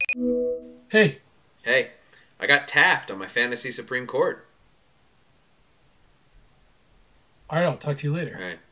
Hey, Hey, I got Taft on my fantasy Supreme Court. all right, I'll talk to you later. All right.